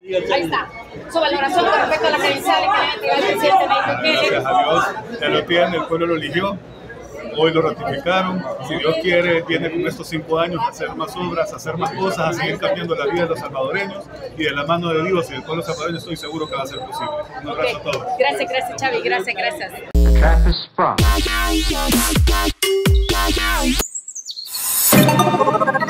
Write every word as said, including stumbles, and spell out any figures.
Ahí está. Su valoración con respecto a la credencial que le ha entregado el presidente Nayib Bukele. Gracias a Dios, ya lo tiene, el pueblo lo eligió. Hoy lo ratificaron. Si Dios quiere, viene con estos cinco años a hacer más obras, a hacer más cosas, a seguir cambiando la vida de los salvadoreños. Y de la mano de Dios y del pueblo salvadoreño estoy seguro que va a ser posible. Un abrazo Okay. a todos. Gracias, gracias, Xavi. Gracias, gracias. The trap is sprung.